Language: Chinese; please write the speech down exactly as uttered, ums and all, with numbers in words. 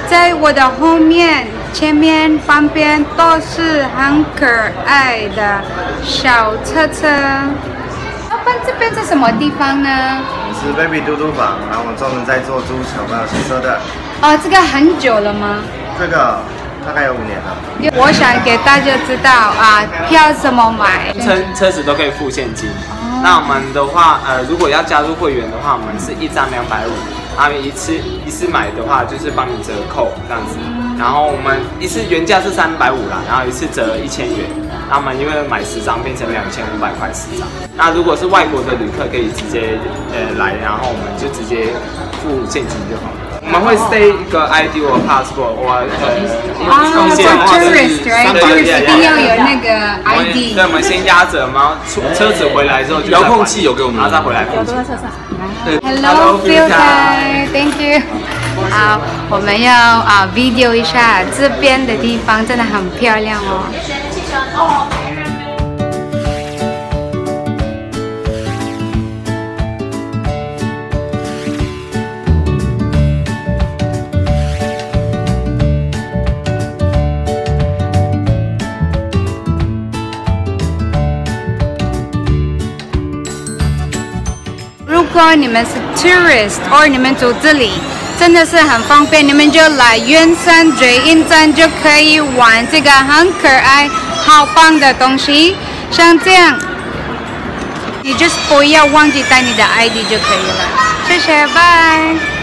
在我的后面、前面、旁边都是很可爱的小车车。老板，这边是什么地方呢？ 是 Baby 嘟嘟房，然后我们专门在做租小朋友骑车的。 哦，这个很久了吗？ 这个大概有五年了。 我想给大家知道啊，票怎么买？ 车车子都可以付现金。哦、那我们的话，呃，如果要加入会员的话，我们是一张两百五，然后一次一次买的话就是帮你折扣这样子。然后我们一次原价是三百五啦，然后一次折一千元。那我们因为买十张变成两千五百块十张。那如果是外国的旅客，可以直接呃来，然后我们就直接付现金就好了。我们会 stay 一个 I D 或 passport 或呃， 啊，做 tourist，right？tourist 一定要有那个 I D。 对，我们先压着，然后出车子回来之后， 遥控器有给我们， 然后再回来付钱。 Hello, Filipina, thank you。好，我们要啊 video 一下这边的地方，真的很漂亮哦。如果你们是 tourist， 或你们住这里，真的是很方便，你们就来圆山水印站就可以玩这个很可爱、好棒的东西，像这样，你就是不要忘记带你的 I D 就可以了。谢谢，拜。